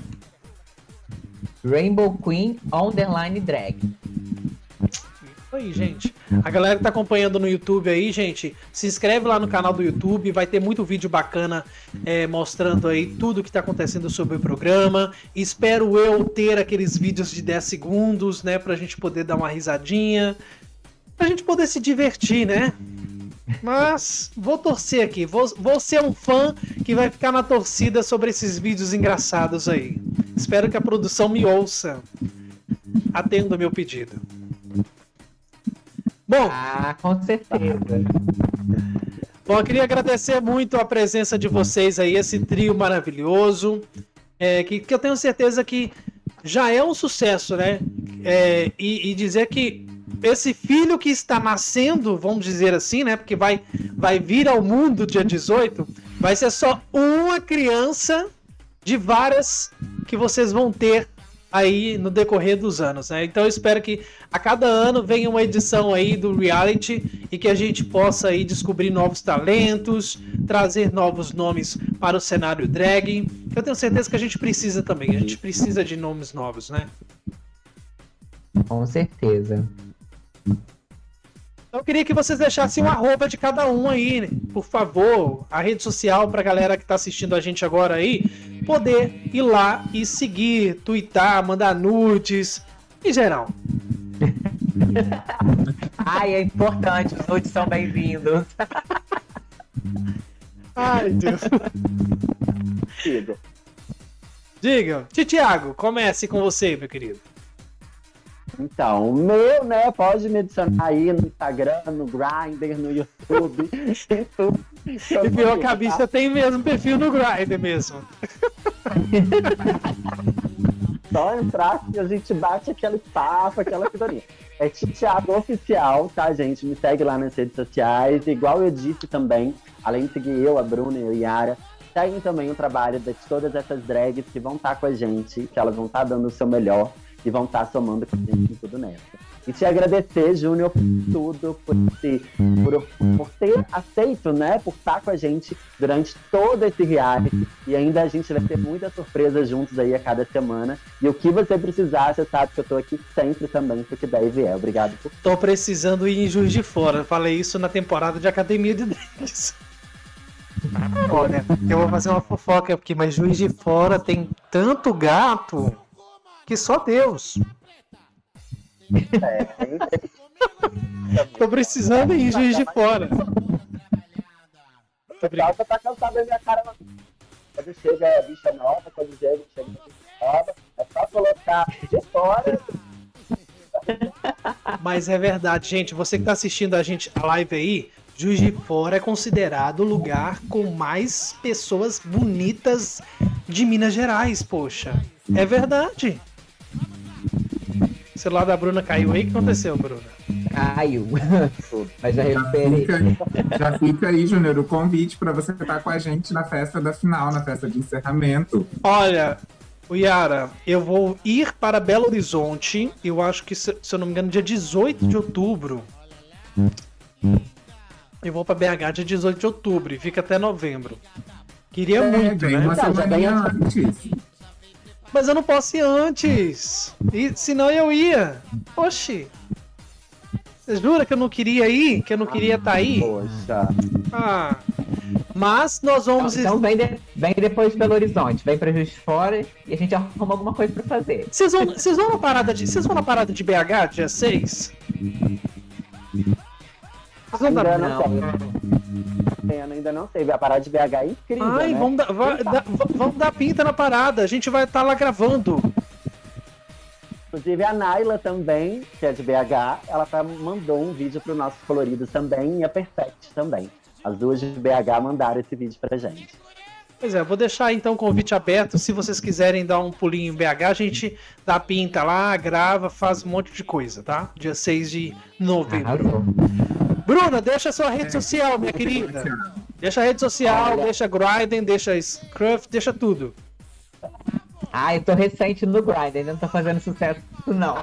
Rainbow Queen Underline Drag. isso aí, gente. A galera que tá acompanhando no YouTube aí, gente, se inscreve lá no canal do YouTube. Vai ter muito vídeo bacana é, mostrando aí tudo que tá acontecendo sobre o programa. Espero eu ter aqueles vídeos de dez segundos, né, pra gente poder dar uma risadinha, pra gente poder se divertir, né? Mas vou torcer aqui, vou, vou ser um fã que vai ficar na torcida sobre esses vídeos engraçados aí. Espero que a produção me ouça. Atenda o meu pedido. Bom, Ah, com certeza. bom, eu queria agradecer muito a presença de vocês aí, esse trio maravilhoso, é, que, que eu tenho certeza que já é um sucesso, né? É, e, e dizer que esse filho que está nascendo, vamos dizer assim, né? Porque vai, vai vir ao mundo dia dezoito, vai ser só uma criança de várias que vocês vão ter aí no decorrer dos anos, né? Então eu espero que a cada ano venha uma edição aí do reality e que a gente possa aí descobrir novos talentos, trazer novos nomes para o cenário drag. Eu tenho certeza que a gente precisa também, a gente precisa de nomes novos, né? Com certeza. Então eu queria que vocês deixassem um arroba de cada um aí, né? Por favor, a rede social pra galera que tá assistindo a gente agora aí poder ir lá e seguir, twittar, mandar nudes, em geral. Ai, é importante, os nudes são bem-vindos. Ai, Deus. Querido. Diga, Tiago, comece com você, meu querido. Então, o meu, né, pode me adicionar aí no Instagram, no Grindr, no YouTube, em tudo. E pior que a bicha tem mesmo perfil no Grindr mesmo. Só entrar que a gente bate aquele papo, aquela figurinha. É Titiado Oficial, tá, gente? Me segue lá nas redes sociais. Igual eu disse também, além de seguir eu, a Bruna e a Yara, seguem também o trabalho de todas essas drags que vão estar com a gente, que elas vão estar dando o seu melhor e vão estar somando com a gente em tudo nessa. E te agradecer, Júnior, por tudo, por, te, por, por ter aceito, né, por estar com a gente durante todo esse reality. E ainda a gente vai ter muitas surpresas juntos aí a cada semana. E o que você precisar, você sabe que eu tô aqui sempre também, porque daí vier. Obrigado por Tô precisando ir em Juiz de Fora. Falei isso na temporada de Academia de Drags. Olha, eu vou fazer uma fofoca aqui, mas Juiz de Fora tem tanto gato que só Deus. É, Tô precisando ir em Juiz de Fora. o pessoal tá cansado da minha cara. Quando chega a bicha nova, quando chega, chega a bicha nova, é só colocar de fora. Mas é verdade, gente. Você que tá assistindo a gente a live aí, Juiz de Fora é considerado o lugar com mais pessoas bonitas de Minas Gerais, poxa. É verdade. O celular da Bruna caiu aí? O que aconteceu, Bruna? Caiu. Mas já Já recuperei. fica, já fica aí, Júnior, o convite para você estar com a gente na festa da final, na festa de encerramento. Olha, o Yara, eu vou ir para Belo Horizonte, eu acho que, se, se eu não me engano, dia dezoito de outubro. Eu vou para B H dia dezoito de outubro e fica até novembro. Queria É, muito, vem né? uma Tá, já semaninha vem antes. Mas eu não posso ir antes. E, senão eu ia. Oxi. Você jura que eu não queria ir? Que eu não queria estar aí? Poxa. Ah. Mas nós vamos... Então vem, de- vem depois de Belo Horizonte, vem pra Juiz de Fora e a gente arruma alguma coisa pra fazer. Vocês vão, vocês vão na parada de... Vocês vão na parada de B H, dia seis? Vocês vão Ainda dar... não sei. Ainda não sei. A parada de B H é incrível, Ai, né? vamos dar, vai- dar- vamos dar pinta na parada. A gente vai estar lá gravando. Inclusive a Naila também, que é de B H, ela tá- mandou um vídeo pro nosso Coloridos também e a Perfect também. As duas de B H mandaram esse vídeo pra gente. Pois é, vou deixar então o convite aberto. Se vocês quiserem dar um pulinho em B H, a gente dá pinta lá, grava, faz um monte de coisa, tá? Dia seis de novembro. Arrasou. Bruna, deixa a sua rede social, minha querida. Deixa a rede social, Olha. deixa Grindr, deixa Scruff, deixa tudo. Ah, eu tô recente no Grindr, ainda não tô fazendo sucesso, não.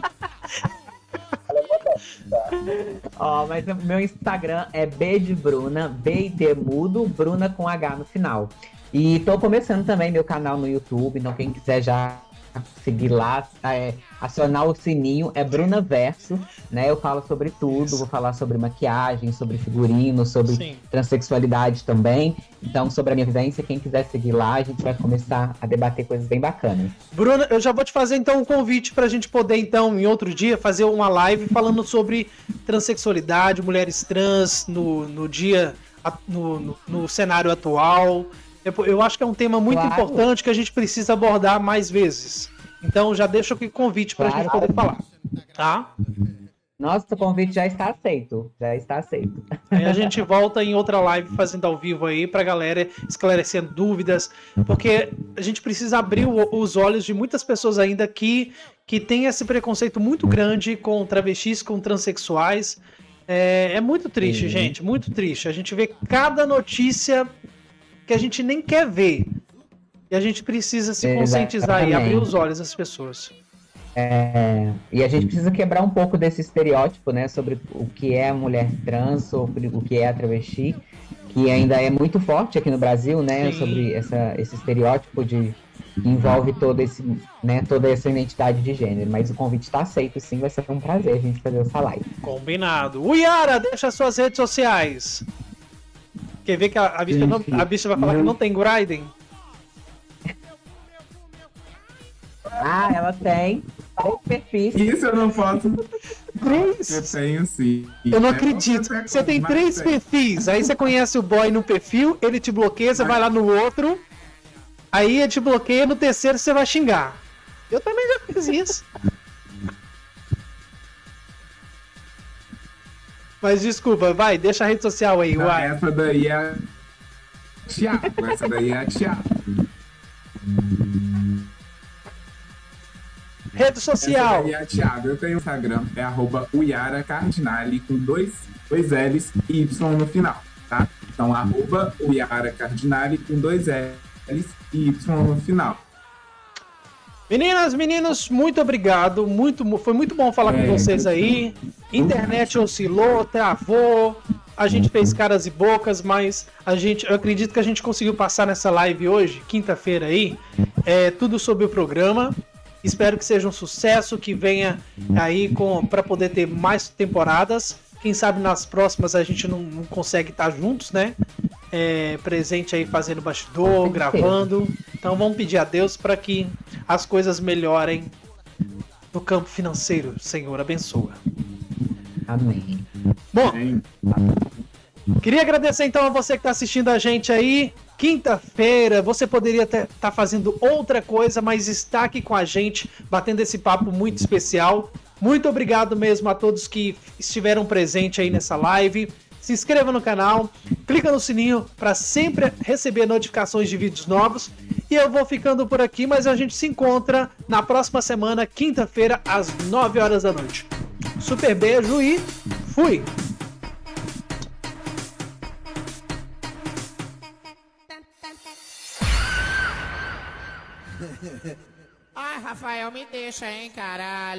Ó, mas o meu Instagram é B de Bruna, B e D mudo, Bruna com H no final. E tô começando também meu canal no YouTube, então quem quiser já seguir lá, é, acionar o sininho, é Bruna Verso, né? Eu falo sobre tudo, vou falar sobre maquiagem, sobre figurino, sobre Sim. transexualidade também. Então, sobre a minha vivência, quem quiser seguir lá, a gente vai começar a debater coisas bem bacanas. Bruna, eu já vou te fazer então um convite pra gente poder, então, em outro dia, fazer uma live falando sobre transexualidade, mulheres trans no, no dia, a- no, no, no cenário atual. Eu, eu acho que é um tema muito Claro. importante que a gente precisa abordar mais vezes. Então já deixo aqui o convite pra Claro. gente poder falar. Tá? Nossa, o convite já está aceito, já está aceito. Aí a gente volta em outra live fazendo ao vivo aí pra galera esclarecendo dúvidas, porque a gente precisa abrir o- os olhos de muitas pessoas ainda que, que tem esse preconceito muito grande com travestis, com transexuais. É, é muito triste, Uhum. gente, muito triste. A gente vê cada notícia que a gente nem quer ver. E a gente precisa se conscientizar e abrir os olhos das pessoas. É, e a gente precisa quebrar um pouco desse estereótipo, né, sobre o que é a mulher trans, sobre o que é a travesti, que ainda é muito forte aqui no Brasil, né, Sim. sobre essa, esse estereótipo de que envolve todo esse, né, toda essa identidade de gênero. Mas o convite está aceito, sim, vai ser um prazer a gente fazer essa live. Combinado. O Yara, deixa suas redes sociais. Quer ver que a, a, bicha, não, a bicha vai falar que não tem Grindr? Ah, ela tem três perfis. Isso eu não posso. Três? Eu tenho sim. Eu não É, acredito. outra Você tem coisa, três mas tem. perfis. Aí você conhece o boy no perfil, ele te bloqueia, você vai lá no outro. Aí ele te bloqueia, no terceiro você vai xingar. Eu também já fiz isso. Mas desculpa, vai, deixa a rede social aí, Não, uai. essa daí é a Thiago, essa daí é a Thiago. Rede social. Essa daí é a Thiago. Eu tenho o Instagram, é arroba Uyara Cardinale, com dois, dois L's e Y no final, tá? Então, arroba Uyara Cardinale, com dois L's e Y no final. Meninas, meninos, muito obrigado. Muito, foi muito bom falar É, com vocês aí. Internet oscilou, travou. A gente fez caras e bocas, mas a gente, eu acredito que a gente conseguiu passar nessa live hoje, quinta-feira aí, é, tudo sobre o programa. Espero que seja um sucesso, que venha aí com para poder ter mais temporadas. Quem sabe nas próximas a gente não, não consegue estar juntos, né? É, presente aí fazendo bastidor, gravando. Então vamos pedir a Deus para que as coisas melhorem no campo financeiro. Senhor, abençoa. Amém. Bom, Hein? queria agradecer então a você que está assistindo a gente aí. Quinta-feira, você poderia estar tá fazendo outra coisa, mas está aqui com a gente, batendo esse papo muito especial. Muito obrigado mesmo a todos que estiveram presentes aí nessa live. Se inscreva no canal, clica no sininho para sempre receber notificações de vídeos novos. E eu vou ficando por aqui, mas a gente se encontra na próxima semana, quinta-feira, às nove horas da noite. Super beijo e fui! Ai, Rafael, me deixa, hein, caralho.